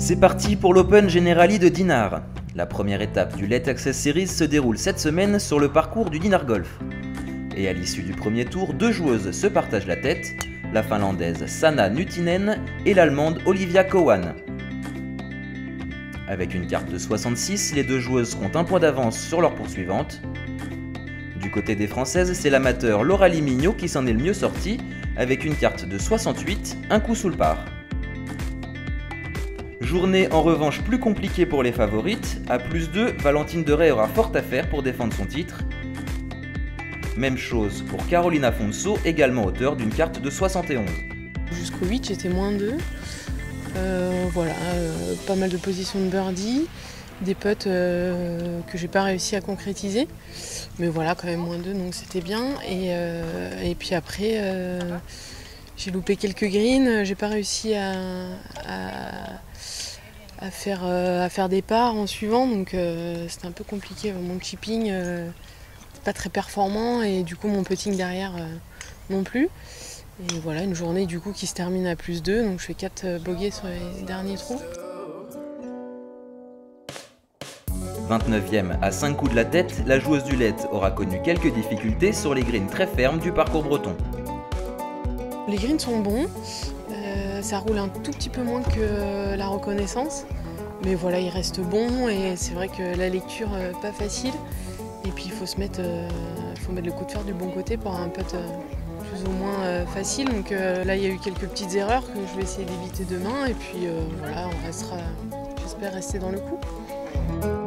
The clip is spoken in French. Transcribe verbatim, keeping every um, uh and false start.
C'est parti pour l'Open Generali de Dinard. La première étape du Late Access Series se déroule cette semaine sur le parcours du Dinard Golf. Et à l'issue du premier tour, deux joueuses se partagent la tête, la finlandaise Sanna Nytinen et l'allemande Olivia Kowan. Avec une carte de soixante-six, les deux joueuses comptent un point d'avance sur leur poursuivante. Du côté des françaises, c'est l'amateur Lauralie Mignot qui s'en est le mieux sorti, avec une carte de soixante-huit, un coup sous le par. Journée en revanche plus compliquée pour les favorites. À plus deux, Valentine De Rey aura fort à faire pour défendre son titre. Même chose pour Caroline Afonso, également auteure d'une carte de soixante et onze. Jusqu'au huit, j'étais moins deux. Euh, voilà, euh, pas mal de positions de birdie, des putts euh, que j'ai pas réussi à concrétiser. Mais voilà, quand même moins deux, donc c'était bien. Et, euh, et puis après, euh, j'ai loupé quelques greens, j'ai pas réussi à, à, à, faire, euh, à faire des parts en suivant, donc euh, c'était un peu compliqué. Mon chipping, euh, pas très performant, et du coup mon putting derrière euh, non plus. Et voilà, une journée du coup qui se termine à plus deux, donc je fais quatre bogeys sur les derniers trous. vingt-neuvième à cinq coups de la tête, la joueuse du Late aura connu quelques difficultés sur les greens très fermes du parcours breton. Les greens sont bons, euh, ça roule un tout petit peu moins que la reconnaissance, mais voilà, il reste bon et c'est vrai que la lecture euh, pas facile. Et puis il faut se mettre, euh, faut mettre le coup de fer du bon côté pour un putt euh, plus ou moins euh, facile. Donc euh, là il y a eu quelques petites erreurs que je vais essayer d'éviter demain et puis euh, voilà, on restera, j'espère rester dans le coup.